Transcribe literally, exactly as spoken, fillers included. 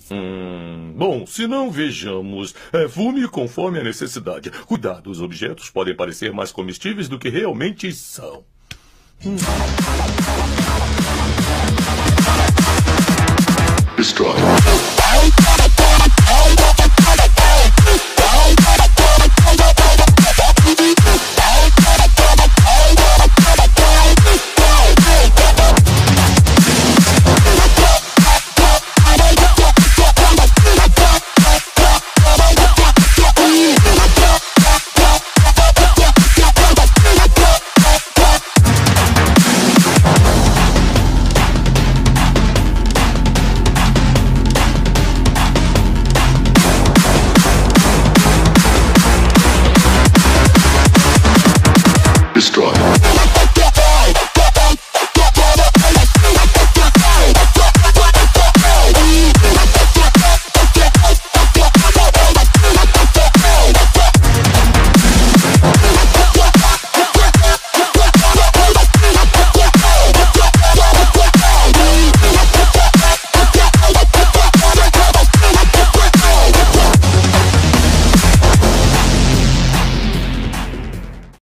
Hum, bom, se não vejamos, é, fume conforme a necessidade. Cuidado, os objetos podem parecer mais comestíveis do que realmente são. Hum. Destroy. Destroy.